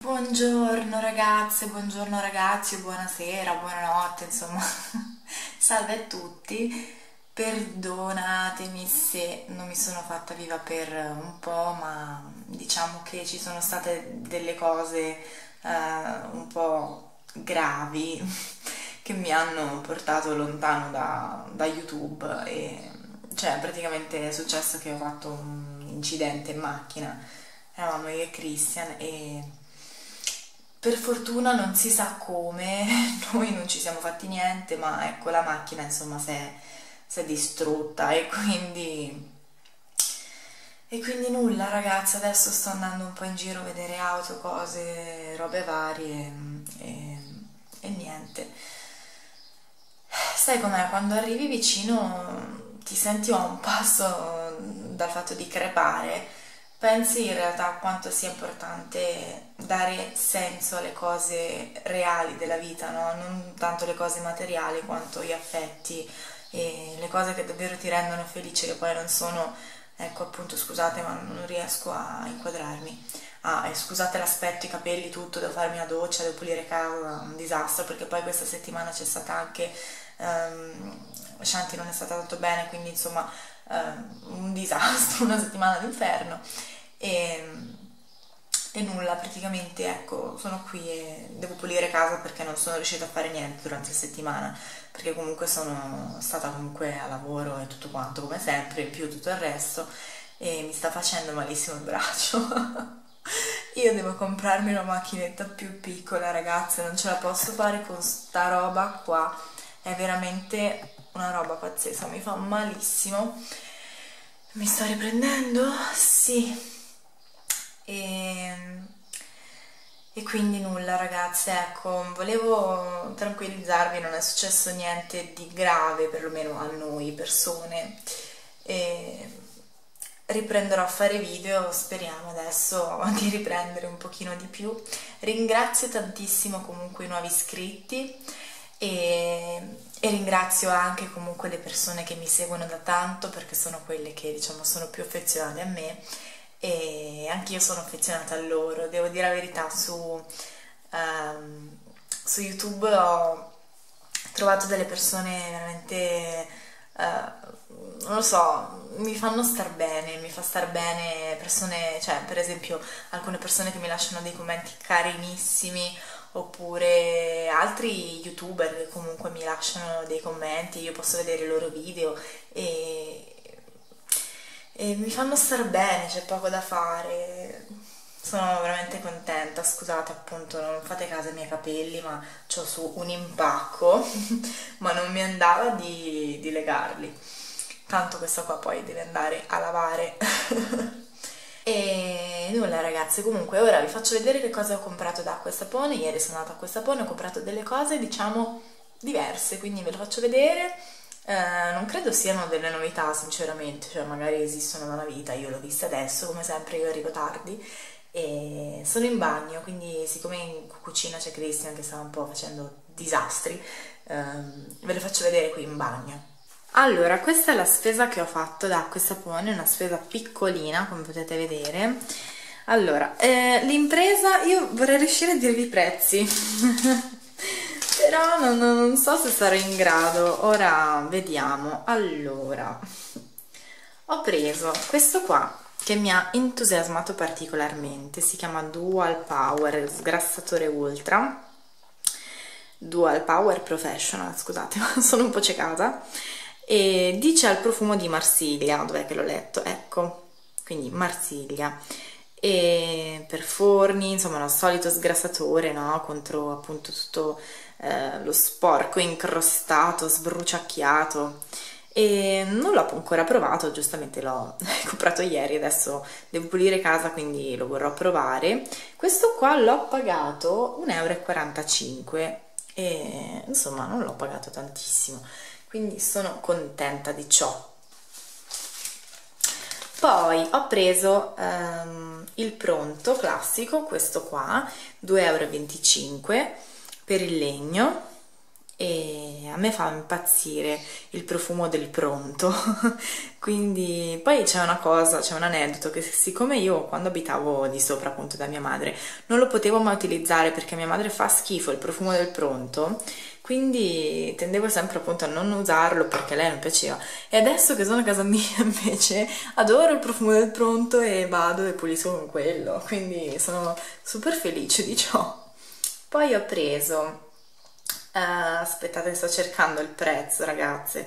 Buongiorno ragazze, buongiorno ragazzi, buonasera, buonanotte, insomma, salve a tutti. Perdonatemi se non mi sono fatta viva per un po', ma diciamo che ci sono state delle cose un po' gravi che mi hanno portato lontano da YouTube e cioè praticamente è successo che ho fatto un incidente in macchina. Eravamo io e Christian e per fortuna non si sa come, noi non ci siamo fatti niente, ma ecco la macchina insomma si è distrutta e quindi nulla ragazzi, adesso sto andando un po' in giro a vedere auto, cose, robe varie e niente. Sai com'è? Quando arrivi vicino ti senti a un passo dal fatto di crepare, pensi in realtà a quanto sia importante dare senso alle cose reali della vita, no? Non tanto le cose materiali quanto gli affetti e le cose che davvero ti rendono felice, che poi non sono, ecco appunto scusate ma non riesco a inquadrarmi. Ah, e scusate l'aspetto, i capelli, tutto, devo farmi la doccia, devo pulire casa, un disastro, perché poi questa settimana c'è stata anche, Shanti non è stata tanto bene, quindi insomma un disastro, una settimana d'inferno e, e nulla, praticamente ecco, sono qui e devo pulire casa perché non sono riuscita a fare niente durante la settimana, perché comunque sono stata comunque a lavoro e tutto quanto, come sempre, in più tutto il resto, e mi sta facendo malissimo il braccio. Io devo comprarmi una macchinetta più piccola, ragazze, non ce la posso fare con sta roba qua, è veramente una roba pazzesca, mi fa malissimo. Mi sto riprendendo? Sì. E, e quindi nulla, ragazze, ecco, volevo tranquillizzarvi, non è successo niente di grave, perlomeno a noi persone. E riprenderò a fare video, speriamo adesso di riprendere un pochino di più. Ringrazio tantissimo comunque i nuovi iscritti e ringrazio anche comunque le persone che mi seguono da tanto, perché sono quelle che diciamo sono più affezionate a me e anch'io sono affezionata a loro. Devo dire la verità, su YouTube ho trovato delle persone veramente, non lo so, mi fanno star bene, mi fa star bene persone, cioè per esempio alcune persone che mi lasciano dei commenti carinissimi, oppure altri youtuber che comunque mi lasciano dei commenti, io posso vedere i loro video e mi fanno star bene, c'è poco da fare. Sono veramente contenta, scusate appunto, non fate caso ai miei capelli, ma c'ho su un impacco, ma non mi andava di legarli. Tanto questa qua poi deve andare a lavare. E nulla ragazze, comunque ora vi faccio vedere che cosa ho comprato da Acquestapone. Ieri sono andata a Acquestapone, ho comprato delle cose diciamo diverse, quindi ve lo faccio vedere. Non credo siano delle novità sinceramente, cioè magari esistono da una vita, io l'ho vista adesso, come sempre io arrivo tardi e sono in bagno, quindi siccome in cucina c'è Christian che sta un po' facendo disastri, ve le faccio vedere qui in bagno. Allora, questa è la spesa che ho fatto da Acquestapone, una spesa piccolina, come potete vedere. Allora, l'impresa, io vorrei riuscire a dirvi i prezzi, però non so se sarò in grado, ora vediamo. Allora, ho preso questo qua, che mi ha entusiasmato particolarmente, si chiama Dual Power Sgrassatore Ultra, Dual Power Professional, scusate, ma sono un po' ciecata. E dice al profumo di Marsiglia, dov'è che l'ho letto? Ecco, quindi Marsiglia, e per forni, insomma lo solito sgrassatore, no? Contro appunto tutto lo sporco incrostato, sbruciacchiato, e non l'ho ancora provato, giustamente l'ho comprato ieri, adesso devo pulire casa quindi lo vorrò provare. Questo qua l'ho pagato 1,45 euro e insomma non l'ho pagato tantissimo, quindi sono contenta di ciò. Poi ho preso il pronto classico, questo qua, 2,25 euro per il legno, e a me fa impazzire il profumo del pronto. Quindi poi c'è una cosa, c'è un aneddoto, che siccome io quando abitavo di sopra appunto da mia madre non lo potevo mai utilizzare perché a mia madre fa schifo il profumo del pronto, quindi tendevo sempre appunto a non usarlo perché a lei non piaceva, e adesso che sono a casa mia invece adoro il profumo del pronto e vado e pulisco con quello, quindi sono super felice di ciò. Poi ho preso aspettate, sto cercando il prezzo, ragazze.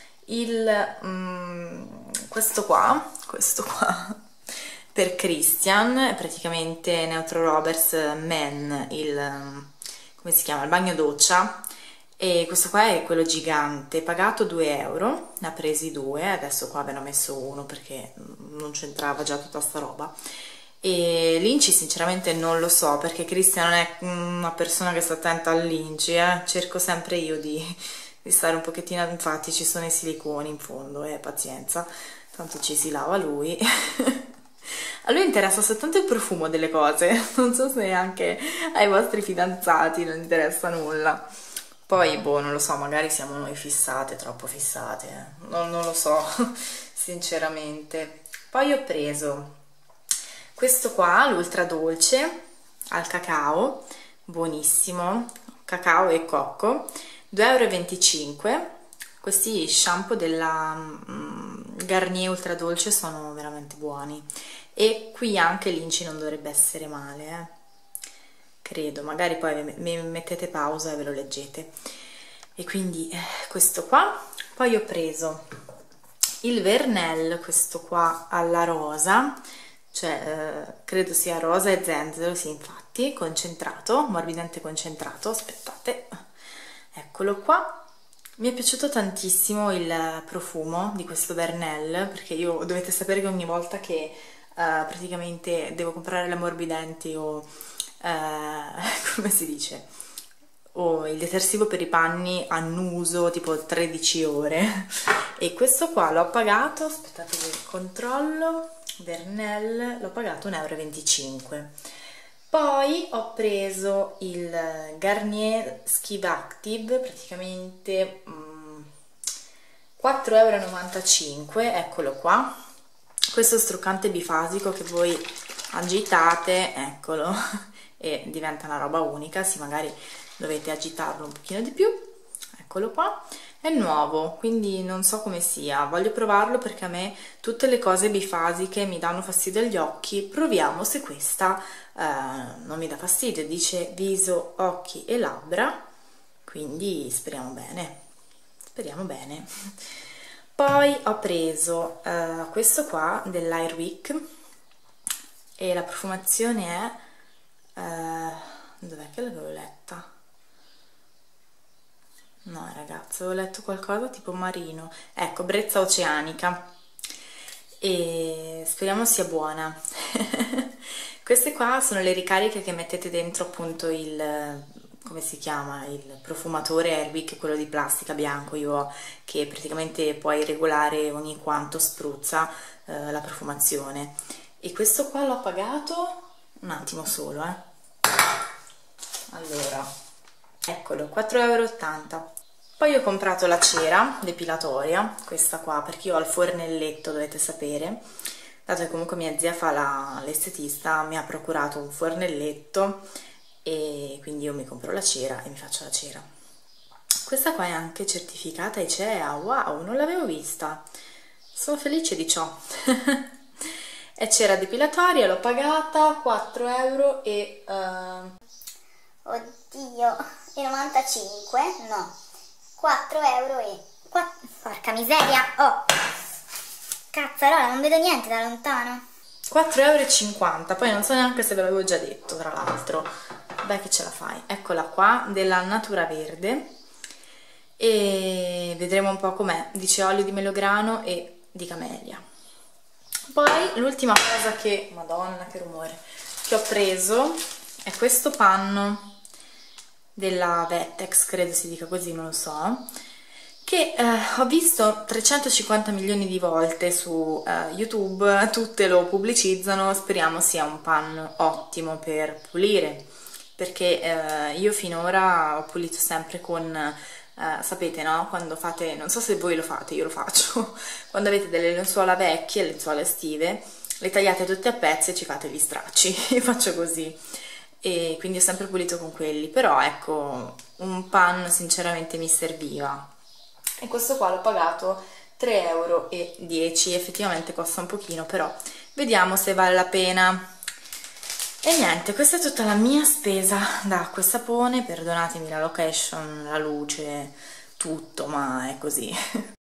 Questo qua per Christian, è praticamente Neutro Roberts Men, come si chiama? Il bagno doccia. E questo qua è quello gigante, pagato 2 euro, ne ha presi due, adesso qua ve ne ho messo uno perché non c'entrava già tutta sta roba. E l'inci sinceramente non lo so perché Cristian non è una persona che sta attenta all'inci, cerco sempre io di stare un pochettino, infatti ci sono i siliconi in fondo, pazienza, tanto ci si lava lui. A lui interessa soltanto il profumo delle cose, non so se anche ai vostri fidanzati non interessa nulla. Poi, boh, non lo so, magari siamo noi fissate, troppo fissate, non lo so, sinceramente. Poi ho preso questo qua, l'ultra dolce al cacao, buonissimo, cacao e cocco, 2,25 euro. Questi shampoo della Garnier ultra dolce sono veramente buoni, e qui anche l'inci non dovrebbe essere male, credo, magari poi mi mettete pausa e ve lo leggete. E quindi questo qua. Poi ho preso il Vernel, questo qua alla rosa, cioè credo sia rosa e zenzero, sì, infatti, concentrato, morbidamente concentrato, aspettate, eccolo qua. Mi è piaciuto tantissimo il profumo di questo Vernel, perché io dovete sapere che ogni volta che praticamente devo comprare l'ammorbidente o come si dice, o il detersivo per i panni, annuso tipo 13 ore, e questo qua l'ho pagato, aspettate che controllo, Vernel, l'ho pagato 1,25 euro. Poi ho preso il Garnier Skiv Active, praticamente 4,95 euro, eccolo qua. Questo struccante bifasico che voi agitate, eccolo, e diventa una roba unica, sì, magari dovete agitarlo un pochino di più, eccolo qua. È nuovo, quindi non so come sia, voglio provarlo perché a me tutte le cose bifasiche mi danno fastidio agli occhi. Proviamo se questa non mi dà fastidio. Dice viso, occhi e labbra, quindi speriamo bene, speriamo bene. Poi ho preso questo qua dell'Airwick e la profumazione è dov'è che l'avevo letta? No, ragazzi, avevo letto qualcosa tipo marino, ecco, brezza oceanica, e speriamo sia buona. Queste qua sono le ricariche che mettete dentro appunto il, come si chiama, il profumatore Airwick, quello di plastica bianco io ho, che praticamente puoi regolare ogni quanto spruzza la profumazione. E questo qua l'ho pagato un attimo solo, allora, eccolo, 4,80 euro. Poi ho comprato la cera depilatoria, questa qua, perché io ho il fornelletto, dovete sapere, dato che comunque mia zia fa l'estetista, mi ha procurato un fornelletto e quindi io mi compro la cera e mi faccio la cera. Questa qua è anche certificata ICEA, wow, non l'avevo vista, sono felice di ciò. È cera depilatoria, l'ho pagata 4 euro e... Oddio, e 95? No, 4 euro e... Porca miseria, oh! Cazzarola, non vedo niente da lontano. 4,50 euro, poi non so neanche se ve l'avevo già detto, tra l'altro. Beh, che ce la fai. Eccola qua, della Natura Verde. E vedremo un po' com'è. Dice olio di melograno e di camellia. Poi l'ultima cosa che... Madonna, che rumore! Che ho preso è questo panno della Vettex, credo si dica così, non lo so, che ho visto 350 milioni di volte su YouTube, tutte lo pubblicizzano, speriamo sia un panno ottimo per pulire, perché io finora ho pulito sempre con sapete, no? Quando fate, non so se voi lo fate, io lo faccio, quando avete delle lenzuola vecchie, lenzuola estive, le tagliate tutte a pezzi e ci fate gli stracci. Io faccio così, e quindi ho sempre pulito con quelli, però ecco, un pan sinceramente mi serviva. E questo qua l'ho pagato 3,10 €, effettivamente costa un pochino, però vediamo se vale la pena. E niente, questa è tutta la mia spesa d'acqua e sapone, perdonatemi la location, la luce, tutto, ma è così.